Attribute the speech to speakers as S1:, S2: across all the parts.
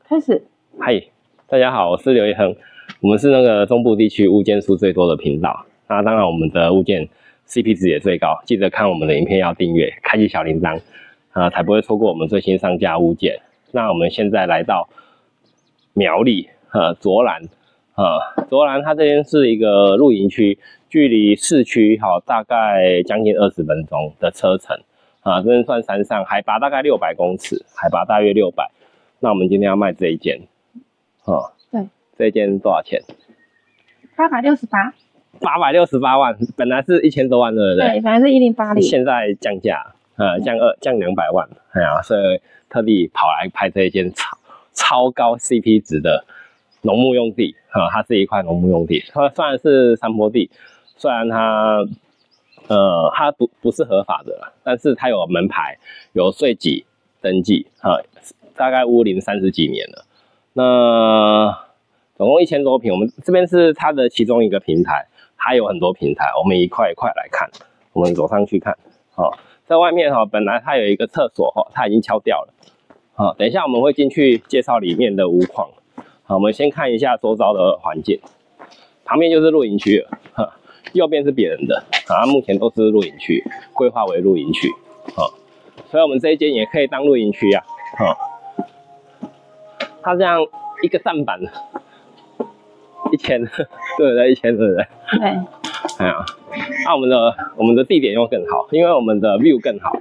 S1: 开始。
S2: 嗨，大家好，我是刘一亨，我们是那个中部地区物件数最多的频道。那当然，我们的物件 CP 值也最高，记得看我们的影片要订阅，开启小铃铛，才不会错过我们最新上架物件。那我们现在来到苗栗卓兰，卓兰它这边是一个露营区，距离市区大概将近20分钟的车程。这边算山上，海拔大概600公尺，海拔大约600。那我们今天要卖这一间，
S1: 对，
S2: 这一间多少钱
S1: ？868。
S2: 868万，本来是1000多万，对不对？
S1: 对，本来是1080。
S2: 现在降价，降200万，所以特地跑来拍这一间超高 CP 值的农牧用地，它是一块农牧用地，它虽然是山坡地，虽然它不是合法的，但是它有门牌，有税籍登记，大概屋龄30几年了。那总共1000多坪，我们这边是它的其中一个平台，还有很多平台，我们一块一块来看。我们走上去看，在外面本来它有一个厕所，它已经敲掉了。等一下我们会进去介绍里面的屋况。我们先看一下周遭的环境，旁边就是露营区了。右边是别人的，目前都是露营区，规划为露营区，所以我们这一间也可以当露营区啊，它这样一个站板1000，对不对？1000，对不对？
S1: 对。
S2: 那我们的地点又更好，因为我们的 view 更好。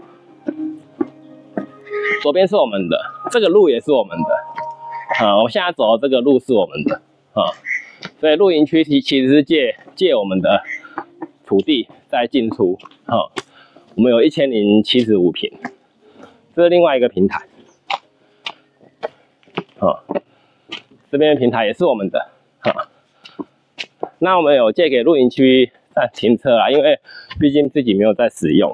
S2: 左边是我们的，这个路也是我们的，我现在走的这个路是我们的，所以露营区其实是借我们的土地再进出，我们有1075坪，这是另外一个平台，这边的平台也是我们的，那我们有借给露营区在停车啦，因为毕竟自己没有在使用，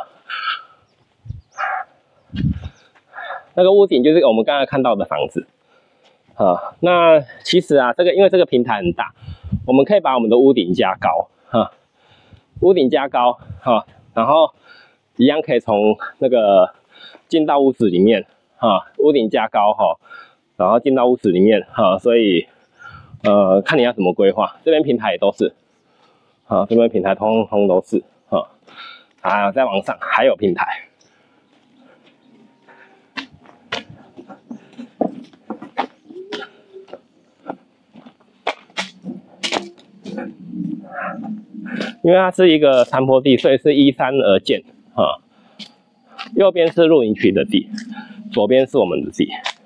S2: 那个屋顶就是我们刚才看到的房子。那其实因为这个平台很大，我们可以把我们的屋顶加高，屋顶加高，然后一样可以从那个进到屋子里面，屋顶加高，然后进到屋子里面，所以看你要怎么规划。这边平台也都是，这边平台通通都是，再往上还有平台。因为它是一个山坡地，所以是依山而建，右边是露营区的地，左边是我们的地。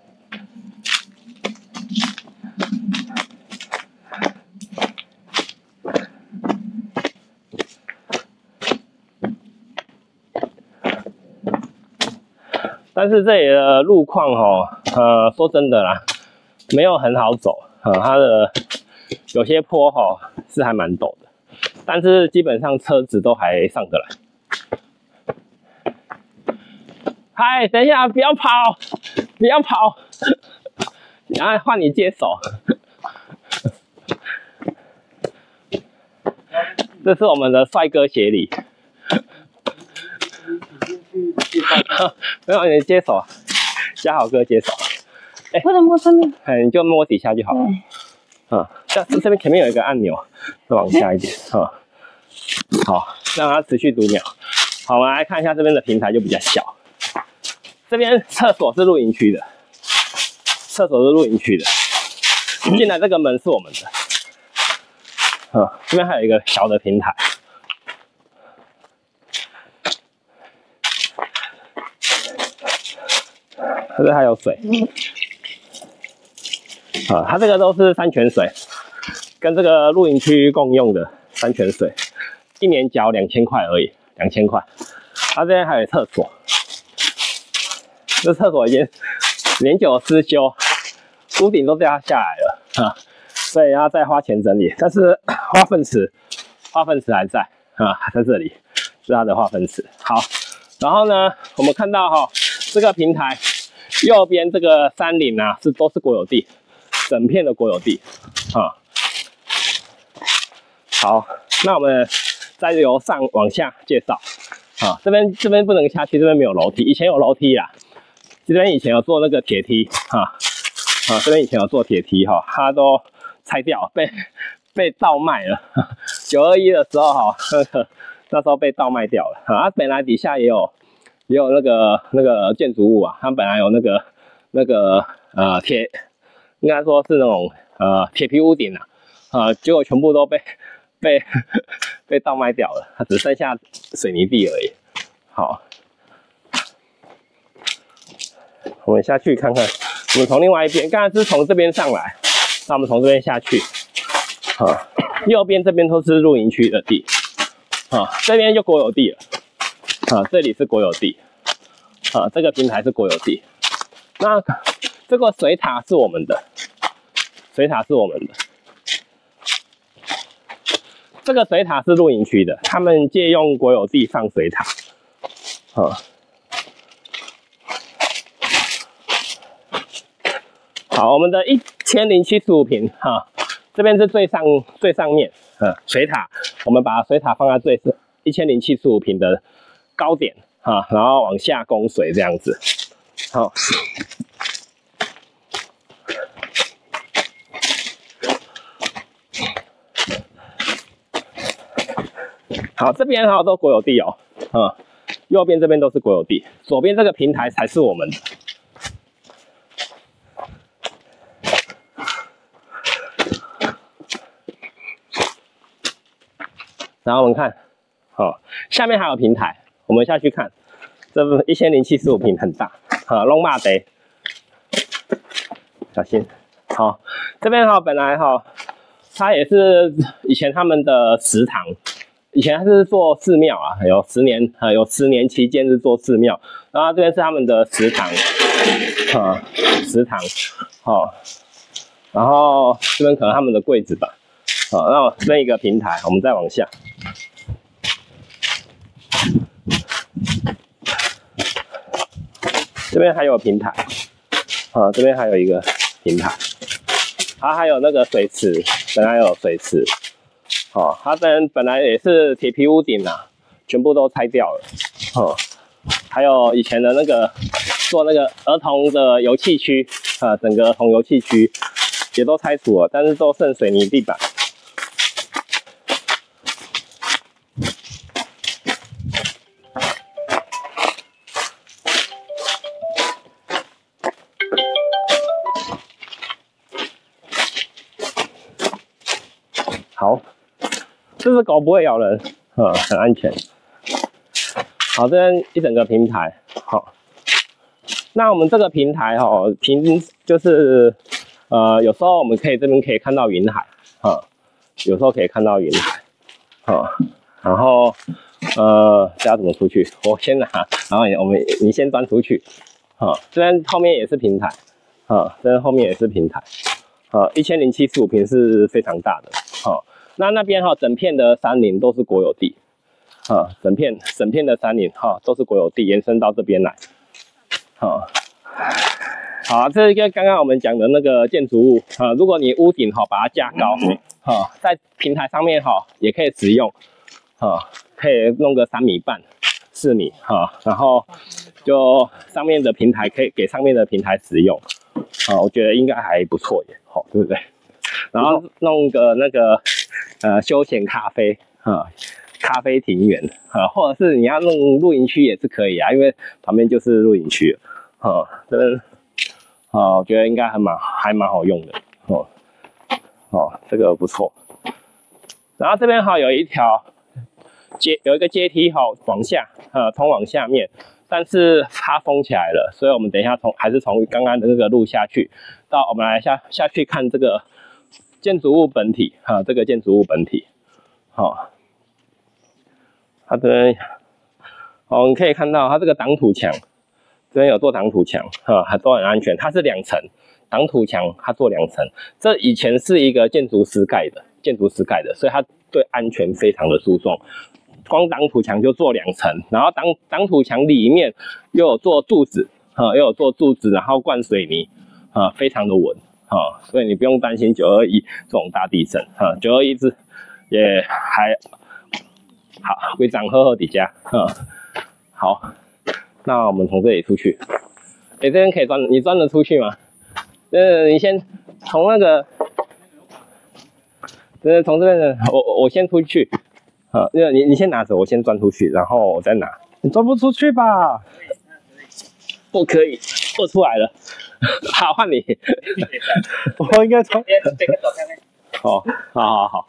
S2: 但是这里的路况说真的啦，没有很好走，它的有些坡是还蛮陡的，但是基本上车子都还上得来。嗨，等一下，不要跑，不要跑，然后换你接手。这是我们的帅哥协理。没有，你接手，嘉豪哥接手。
S1: 不能摸上面。
S2: 你就摸底下就好了。这边前面有一个按钮，再往下一点，好，让它持续读秒。好，我们来看一下这边的平台就比较小。这边厕所是露营区的，厕所是露营区的。进来这个门是我们的，这边还有一个小的平台。这边还有水，它这个都是山泉水，跟这个露营区共用的山泉水，1年缴2000块而已，2000块。它这边还有厕所，这厕所已经年久失修，屋顶都掉下来了，所以要再花钱整理。但是化粪池还在，在这里是它的化粪池。好，然后呢，我们看到这个平台。右边这个山林都是国有地，整片的国有地，好，那我们再由上往下介绍，这边不能下去，这边没有楼梯，以前有楼梯啦，这边以前有做那个铁梯， 这边以前有做铁梯哈，它都拆掉，被倒卖了。921的时候哈，那时候被倒卖掉了啊。它本来底下也有那个建筑物啊，它本来有那个铁，应该说是那种铁皮屋顶啊，结果全部都被倒卖掉了，它只剩下水泥地而已。好，我们下去看看。我们从另外一边，刚才是从这边上来，那我们从这边下去。右边这边都是露营区的地，这边就国有地了。这里是国有地，这个平台是国有地。那这个水塔是我们的，水塔是我们的。这个水塔是露营区的，他们借用国有地放水塔。好，我们的1075坪这边是最上面水塔，我们把水塔放在最1075坪的高点然后往下供水这样子。好，这边都国有地哦，右边这边都是国有地，左边这个平台才是我们的。然后我们看，下面还有平台，我们下去看，这1075坪很大，龙马得，小心。好，这边本来它也是以前他们的祠堂，以前它是做寺庙啊，有10年期间是做寺庙，然后这边是他们的祠堂，祠堂，然后这边可能他们的柜子吧。那这边一个平台，我们再往下。这边还有平台，这边还有一个平台，它还有那个水池，本来有水池，它本来也是铁皮屋顶啊，全部都拆掉了，还有以前的那个做那个儿童的游戏区，整个儿童游戏区也都拆除了，但是都剩水泥地板。好，这只狗不会咬人，很安全。好，这边一整个平台，那我们这个平台就是有时候我们这边可以看到云海，有时候可以看到云海，然后这要怎么出去？我先拿，然后你先钻出去，这边后面也是平台，这边后面也是平台，1075坪是非常大的，那边整片的山林都是国有地，整片的山林都是国有地，延伸到这边来，好，这个刚刚我们讲的那个建筑物如果你屋顶把它架高，在平台上面也可以使用，可以弄个3米半、4米然后就上面的平台可以给上面的平台使用，我觉得应该还不错耶，对不对？然后弄个那个休闲咖啡咖啡庭园或者是你要弄露营区也是可以啊，因为旁边就是露营区了，这边我觉得应该还蛮好用的这个不错。然后这边有一条有一个阶梯往下通往下面，但是它封起来了，所以我们等一下还是从刚刚的那个路下去，到我们来下去看这个建筑物本体这个建筑物本体它这边我们可以看到它这个挡土墙，这边有做挡土墙还都很安全，它是2层挡土墙，它做2层，这以前是一个建筑师盖的，所以它对安全非常的注重，光挡土墙就做2层，然后挡土墙里面又有做柱子然后灌水泥非常的稳所以你不用担心921这种大地震921也还好，规章好好底下好，那我们从这里出去，这边可以你钻得出去吗？ 你先从那个，从这边的，我先出去，你先拿着，我先钻出去，然后我再拿。你钻不出去吧？不可以，我出来了。好，换你。我应该从。哦，好。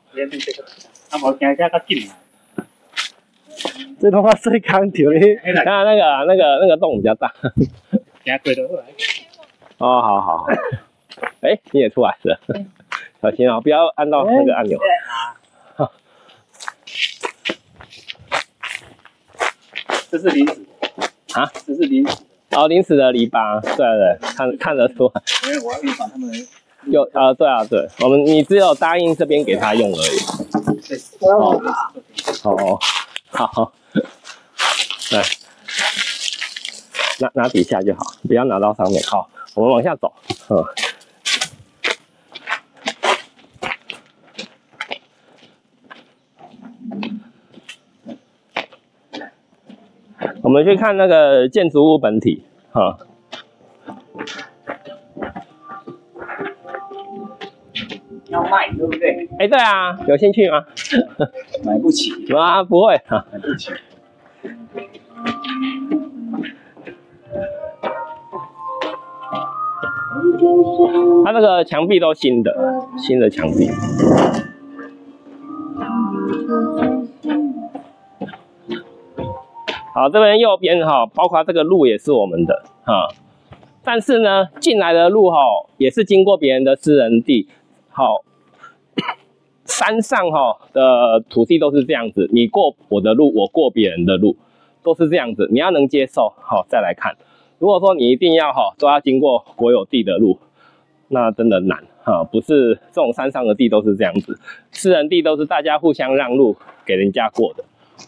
S2: 这他妈最空调嘞！那个洞比较大。哦，好。哎，你也出来了，小心哦，不要按到那个按钮。
S3: 这是临时
S2: 啊？
S3: 这是临时
S2: 哦，临时的篱笆，对，看得出来。
S3: 因为我要预防他们。
S2: 对，你只有答应这边给他用而已。
S3: 对。
S2: 好。对，拿底下就好，不要拿到上面。好，我们往下走。我们去看那个建筑物本体，
S3: 要卖对不对？
S2: 哎，对啊，有兴趣吗？
S3: 买不起
S2: 啊，不会啊，
S3: 买不起。
S2: 它那个墙壁都新的墙壁。好，这边右边包括这个路也是我们的但是呢，进来的路也是经过别人的私人地。山上的土地都是这样子，你过我的路，我过别人的路，都是这样子。你要能接受再来看。如果说你一定要都要经过国有地的路，那真的难不是这种山上的地都是这样子，私人地都是大家互相让路给人家过的。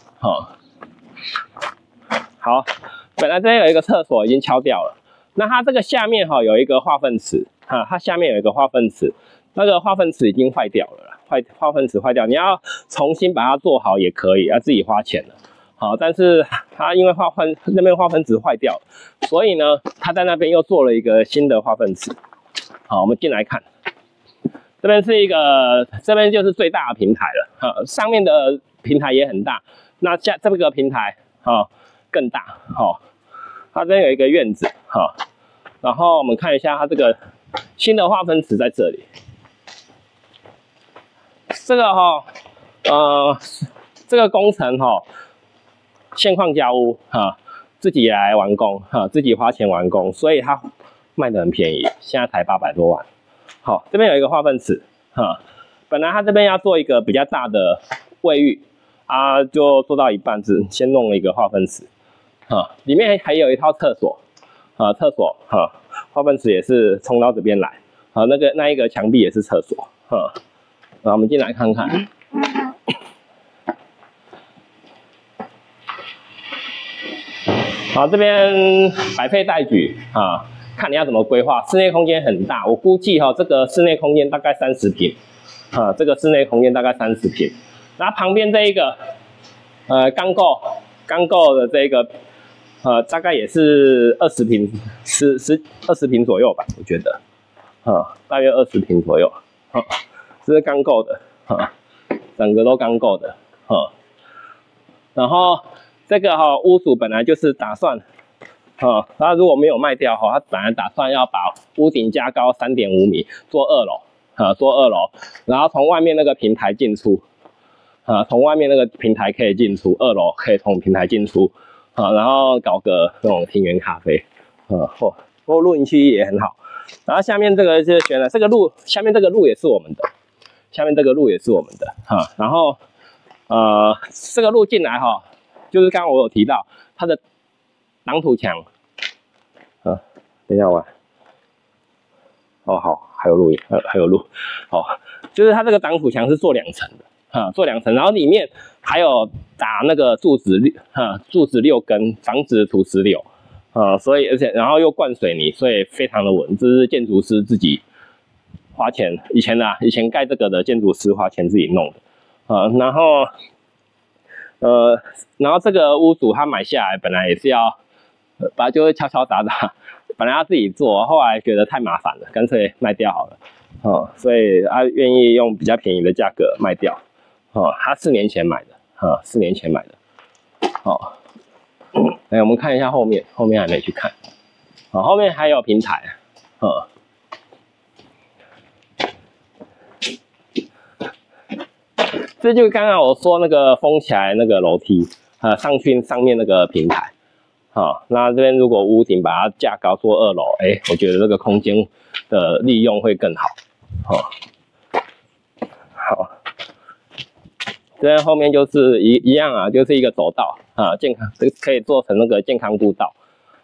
S2: 好，本来这边有一个厕所已经敲掉了，那它这个下面有一个化粪池它下面有一个化粪池，那个化粪池已经坏掉了啦，化粪池坏掉，你要重新把它做好也可以，要自己花钱了。好，但是它因为那边化粪池坏掉了，所以呢，它在那边又做了一个新的化粪池。好，我们进来看，这边就是最大的平台了上面的平台也很大，那这个平台更大它这边有一个院子然后我们看一下它这个新的化粪池在这里，这个这个工程现况交屋自己来完工自己花钱完工，所以它卖得很便宜，现在才800多万。好，这边有一个化粪池本来它这边要做一个比较大的卫浴就做到一半先弄了一个化粪池里面还有一套厕所化粪池也是冲到这边来那一个墙壁也是厕所然后我们进来看看。好，这边百废待举看你要怎么规划。室内空间很大，我估计这个室内空间大概30坪这个室内空间大概30坪。然后旁边这一个钢构的这个大概也是20坪20坪左右吧，我觉得大约20坪左右这是钢构的整个都钢构的然后这个屋主本来就是打算他如果没有卖掉他本来打算要把屋顶加高3.5米做2楼然后从外面那个平台进出从外面那个平台可以进出，2楼可以从平台进出然后搞个那种庭园咖啡或露营区也很好。然后下面这个就是选了这个路，下面这个路也是我们的，然后这个路进来就是刚刚我有提到它的挡土墙等一下我好，还有路就是它这个挡土墙是做2层的做2层，然后里面还有打那个柱子6根，防止土石流所以然后又灌水泥，所以非常的稳。这是建筑师自己花钱，以前盖这个的建筑师花钱自己弄的然后这个屋主他买下来本来也是要就会敲敲打打本来要自己做，后来觉得太麻烦了，干脆卖掉好了。所以他愿意用比较便宜的价格卖掉。他4年前买的，4年前买的。我们看一下后面还没去看。后面还有平台，这就是刚刚我说那个封起来那个楼梯，上去上面那个平台。那这边如果屋顶把它架高做2楼，我觉得这个空间的利用会更好。好，这边后面就是一样啊，就是一个走道健康可以做成那个健康步道。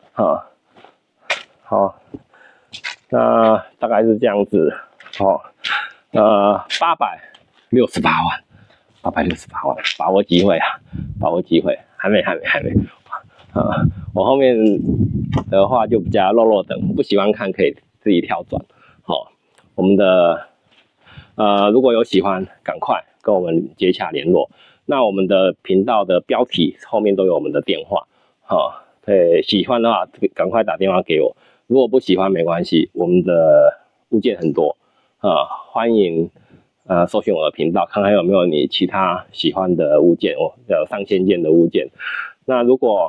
S2: 好，那大概是这样子。868万，868万，把握机会啊，把握机会，还没。我后面的话就比较肉等，不喜欢看可以自己跳转。我们的如果有喜欢，赶快跟我们接洽联络。那我们的频道的标题后面都有我们的电话。对，喜欢的话赶快打电话给我。如果不喜欢没关系，我们的物件很多，欢迎搜寻我的频道，看看有没有你其他喜欢的物件，有上千件的物件。那如果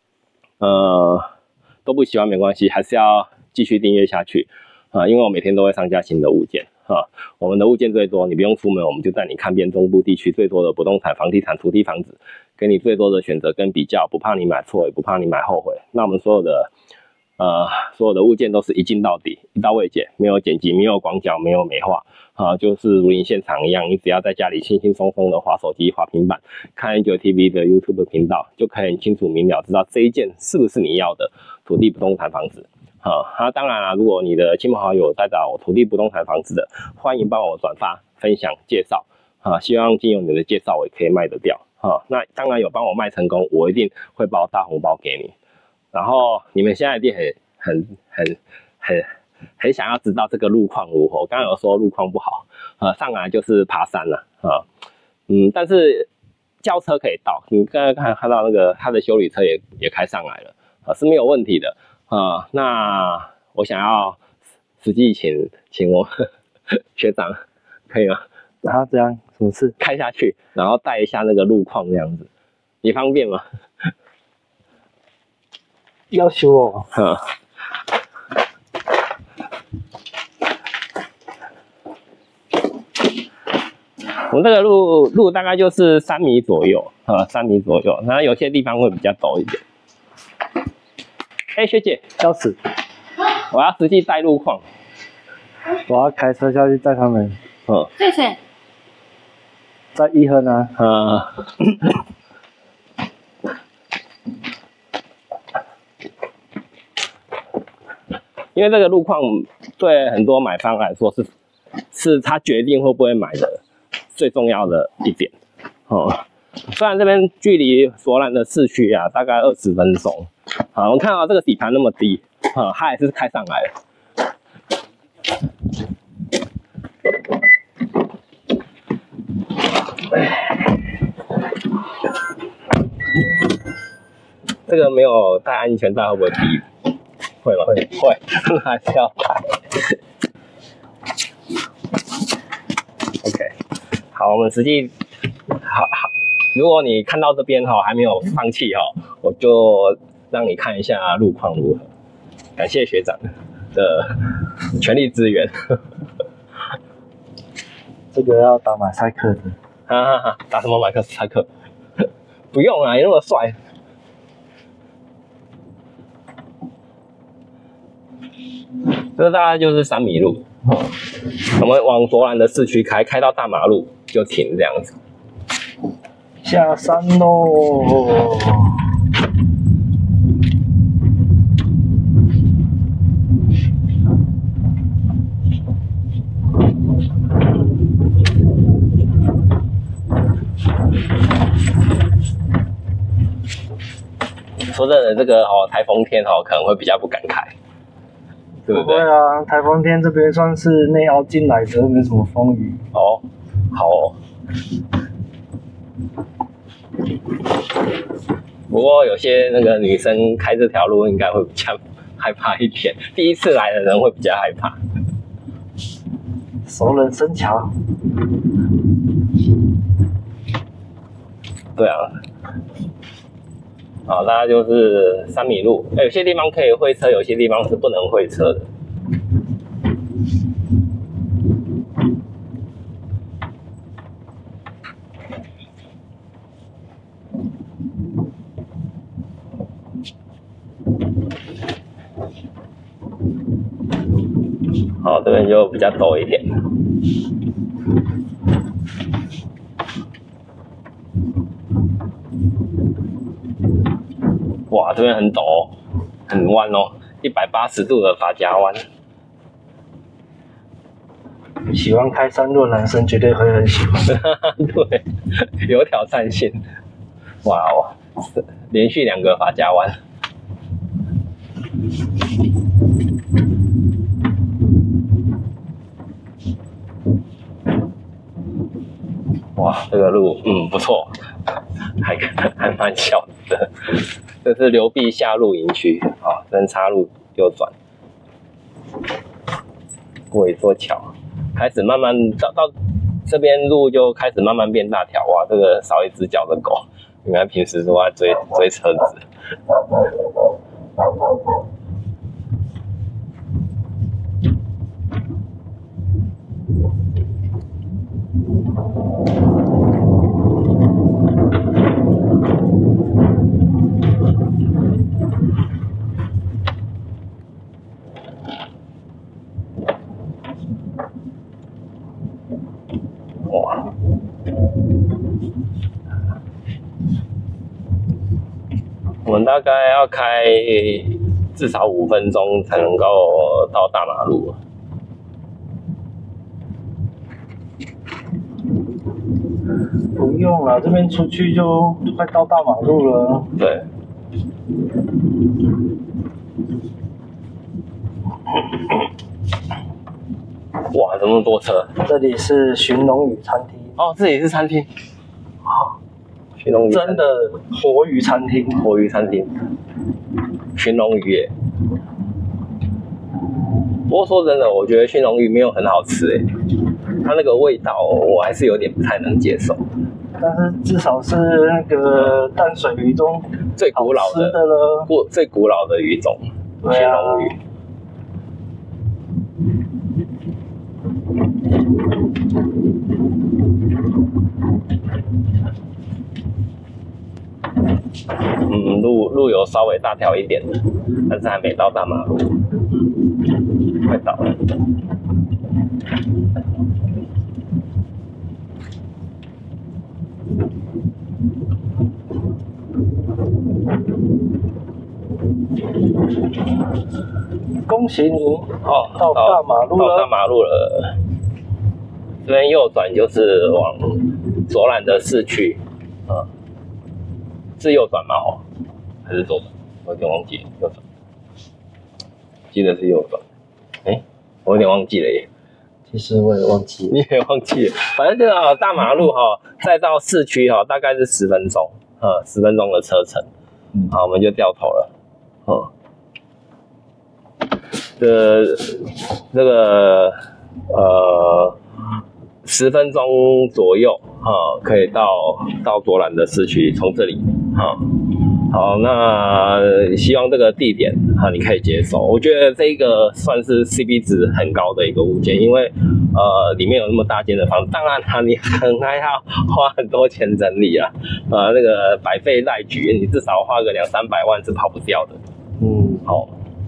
S2: 都不喜欢没关系，还是要继续订阅下去因为我每天都会上架新的物件我们的物件最多，你不用出门，我们就带你看遍中部地区最多的不动产、房地产、土地、房子，给你最多的选择跟比较，不怕你买错，也不怕你买后悔。那我们所有的物件都是一镜到底，一刀未剪，没有剪辑，没有广角，没有美化就是如临现场一样。你只要在家里轻轻松松的滑手机、滑平板，看 N9TV 的 YouTube 频道，就可以很清楚明了知道这一件是不是你要的土地、不动产、房子。当然啦，如果你的亲朋好友在找土地、不动产、房子的，欢迎帮我转发、分享、介绍希望经由你的介绍，我也可以卖得掉那当然有帮我卖成功，我一定会包大红包给你。然后你们现在一定很想要知道这个路况如何。我刚刚有说路况不好，上来就是爬山了但是轿车可以到，你刚刚看到那个他的休旅车也开上来了是没有问题的那我想要实际请我学长可以吗？
S4: 然后这样什么事？
S2: 开下去，然后带一下那个路况这样子，你方便吗？
S4: 要修哦。
S2: 我们这个路大概就是3米左右，3米左右，然后有些地方会比较陡一点。学姐，
S4: 要死！
S2: 我要实际带路况，
S4: 我要开车下去载他们。
S1: 谢谢。
S4: 在义亨啊。
S2: 因为这个路况对很多买方来说是他决定会不会买的最重要的一点虽然这边距离索兰的市区大概20分钟我们看到这个底盘那么低它还是开上来了这个没有带安全带会不会逼？会吗？会，还是要带。OK， 好，我们实际好。如果你看到这边还没有放弃我就让你看一下路况如何。感谢学长的全力支援。
S4: 这个要打马赛克的。
S2: 打什么马赛克？不用啊，你那么帅。这大概就是3米路，我们往卓兰的市区开到大马路就停这样子。
S4: 下山喽！
S2: 说真的，这个台风天可能会比较不敢开。对不对？
S4: 不会啊，台风天这边算是内凹进来的，没什么风雨。
S2: 好不过有些那个女生开这条路应该会比较害怕一点。第一次来的人会比较害怕。
S4: 熟能生巧。
S2: 对啊。好，大概就是3米路，有些地方可以会车，有些地方是不能会车的。好，这边就比较陡一点。哇，这边很陡哦，很弯哦，180度的发夹弯。
S4: 喜欢开山路的男生绝对会很喜欢。
S2: 对，有挑战性。哇哦，连续2个发夹弯。哇，这个路不错，还蛮小的。这是流碧下露营区啊，分岔路右转，过一座桥，开始慢慢到这边路就开始慢慢变大条。哇，这个少一只脚的狗，应该平时都在追车子。哇！我们大概要开至少5分钟才能够到大马路。
S4: 不用了，这边出去就快到大马路了。
S2: 对。哇，这么多车！
S4: 这里是寻龙屿餐厅。
S2: 哦，这里是餐厅。寻龙屿
S4: 真的活鱼餐厅。
S2: 活鱼餐厅，寻龙鱼耶。不过说真的，我觉得寻龙鱼没有很好吃诶，它那个味道我还是有点不太能接受。
S4: 但是至少是那个淡水鱼中
S2: 最古老的
S4: 了，
S2: 最古老的鱼种，寻龙鱼。路有稍微大条一点，但是还没到大马路，快到了。
S4: 恭喜你
S2: 哦，
S4: 到大马路了。
S2: 到大马路了。这边右转就是往左揽的市区，是右转吗？还是左转？我有点忘记了，右转，记得是右转。我有点忘记了耶。
S4: 其实我也忘记了，
S2: 你也忘记了。反正这个大马路再到市区大概是10分钟，10分钟的车程。好，我们就掉头了。这个10分钟左右可以到左揽的市区，从这里好，那希望这个地点你可以接受。我觉得这个算是 CP 值很高的一个物件，因为里面有那么大间的房子，当然你很还要花很多钱整理啊，那个百废待举，你至少花个200-300万是跑不掉的。好。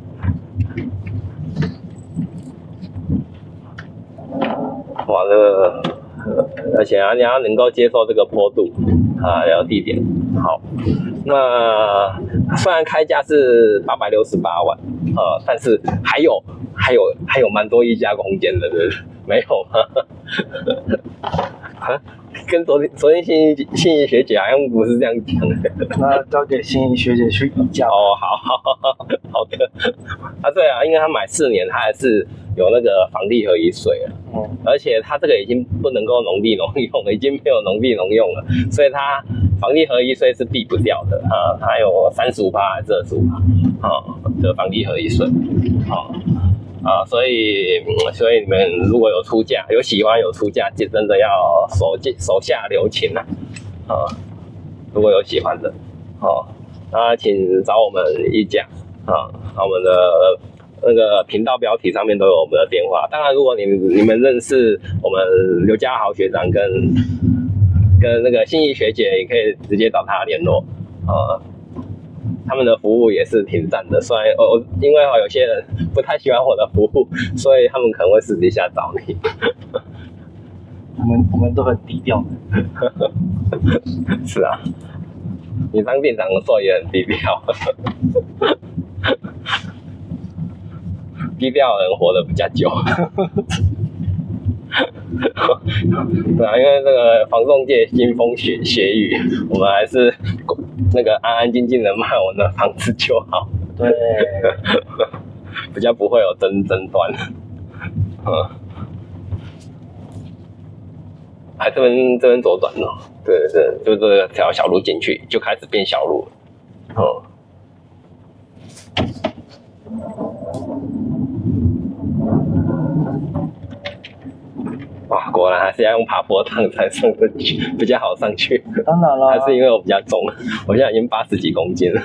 S2: 哇，这个而且你要能够接受这个坡度还有地点。好，那虽然开价是868万，但是还有蛮多溢价空间的，对不对？没有吗？跟昨天心怡学姐好像不是这样讲的。
S4: 那交给心怡学姐去议价。
S2: 好的。对啊，因为他买4年，他还是有那个房地合一税了。而且他这个已经不能够农地农用了，已经没有农地农用了，所以他房地合一税是避不掉的它有35%还是25% 得房地合一税，所以你们如果有出价，有喜欢有出价，就真的要手下留情如果有喜欢的，那请找我们议价我们的那个频道标题上面都有我们的电话。当然，如果你们认识我们刘家豪学长跟那个信义学姐，也可以直接找他联络他们的服务也是挺赞的。虽然因为有些人不太喜欢我的服务，所以他们可能会私底下找你。
S4: 我们都很低调。
S2: 是啊，你当店长的时候也很低调。低调的人活得比较久。对啊，因为这个房仲界腥风血雨，我们还是那个安安静静的卖我们的房子就好。
S4: 对，
S2: 比较不会有争端。这边左转哦，对，就这条小路进去，就开始变小路了。哇，果然还是要用爬坡趟才上得去，比较好上去。
S4: 当然了，
S2: 还是因为我比较重，我现在已经80几公斤了。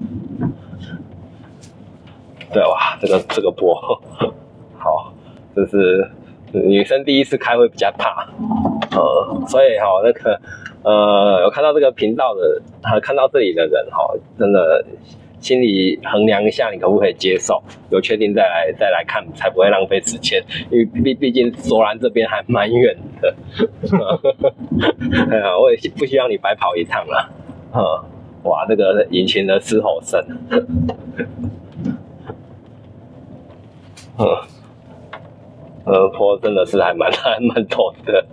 S2: 对，哇，这个坡，好，就是女生第一次开会比较怕，所以那个有看到这个频道的，看到这里的人真的心里衡量一下，你可不可以接受？有确定再来看，才不会浪费时间。因为毕竟索兰这边还蛮远的，我也不希望你白跑一趟啦。哇，这个引擎的嘶吼声，坡真的是还蛮陡的。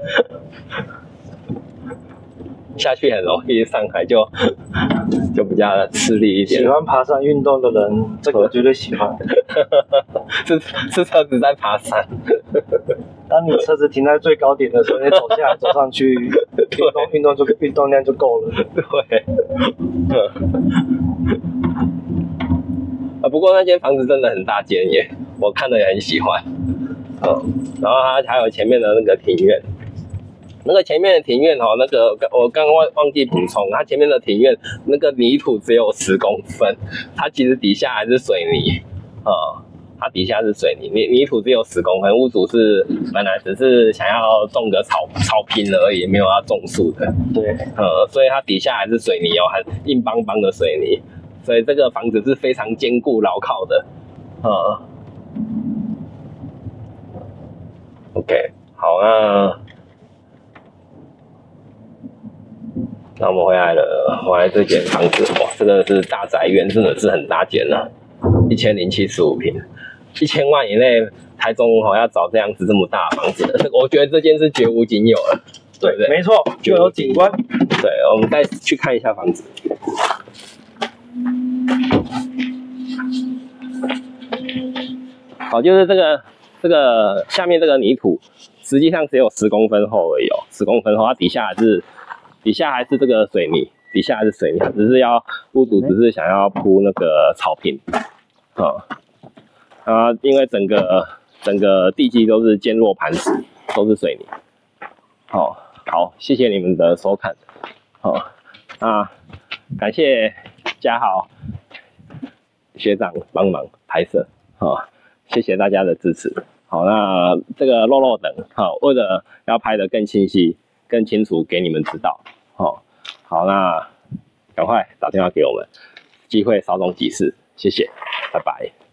S2: 下去很容易，上海就比较吃力一点。
S4: 喜欢爬山运动的人，这个绝对喜欢。
S2: 是车子在爬山。
S4: 当你车子停在最高点的时候，你走下来走上去，运动量就够了。
S2: 对。不过那间房子真的很大间耶，我看了也很喜欢。然后它还有前面的那个庭院。那个前面的庭院那个我刚刚忘记补充，它前面的庭院那个泥土只有10公分，它其实底下还是水泥，它底下是水泥，泥土只有10公分，屋主本来只是想要种个草坪而已，没有要种树的，
S4: 对，
S2: 所以它底下还是水泥很硬邦邦的水泥，所以这个房子是非常坚固牢靠的，OK， 好，那我们回来了，回来这间房子，哇，这个是大宅院，真的是很大间啊，1075平，1000万以内，台中要找这样子这么大的房子，我觉得这间是绝无仅有了，对不对？
S4: 没错，就有景观。
S2: 对，我们再去看一下房子。好，就是这个下面这个泥土，实际上只有10公分厚而已10公分厚，它底下还是这个水泥，底下还是水泥，只是屋主只是想要铺那个草坪，因为整个地基都是坚若磐石，都是水泥。好，谢谢你们的收看，感谢嘉豪学长帮忙拍摄，谢谢大家的支持。好，那这个漏等，为了要拍得更清晰、更清楚，给你们知道。好，那赶快打电话给我们，机会稍纵即逝，谢谢，拜拜。